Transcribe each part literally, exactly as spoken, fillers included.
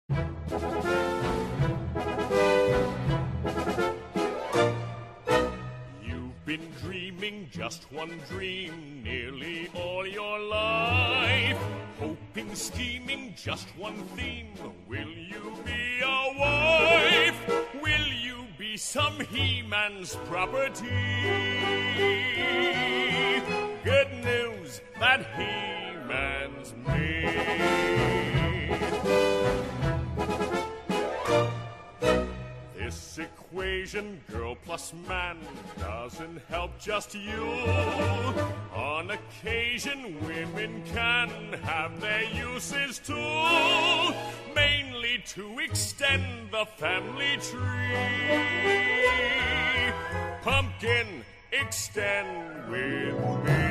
You've been dreaming just one dream nearly all your life. Hoping, scheming, just one theme. Will you be a wife? Will you be some he-man's property? Good news, that he-man's me. This equation, girl plus man, doesn't help just you. On occasion, women can have their uses too, mainly to extend the family tree. Pumpkin, extend with me.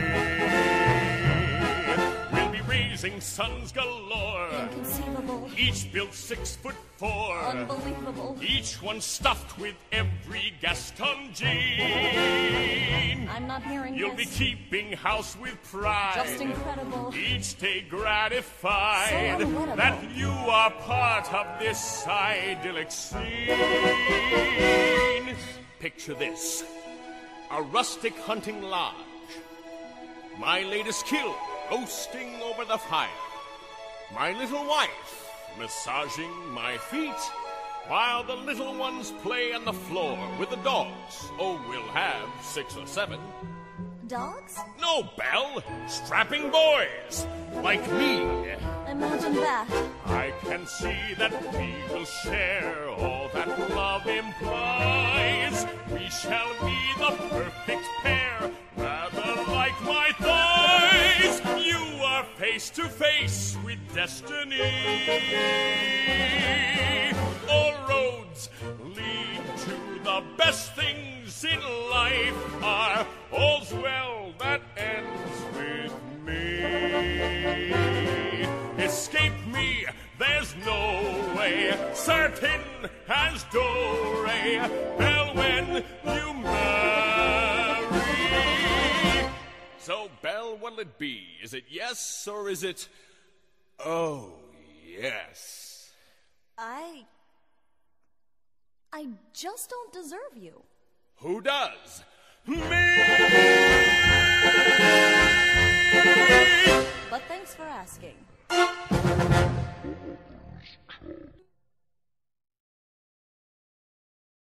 We'll be raising sons galore. Inconceivable. Each built six foot four. Unbelievable. Each one stuffed with every Gaston gene. I'm not hearing You'll this. be keeping house with pride. Just incredible. Each day gratified So unwinnable. that you are part of this idyllic scene. Picture this. A rustic hunting lodge. My latest kill roasting over the fire. My little wife massaging my feet while the little ones play on the floor with the dogs. Oh, we'll have six or seven. Dogs? No, Belle. Strapping boys like me. Imagine that. I can see that we will share all that love implies. We shall be the perfect pair, rather like my thighs. You are face to face with destiny. All roads lead to the best things in life are all's well that ends with me. Escape me, there's no way, certain as do-re, hell when you marry. So, Belle, what'll it be? Is it yes or is it, oh, yes? I... I just don't deserve you. Who does? Me!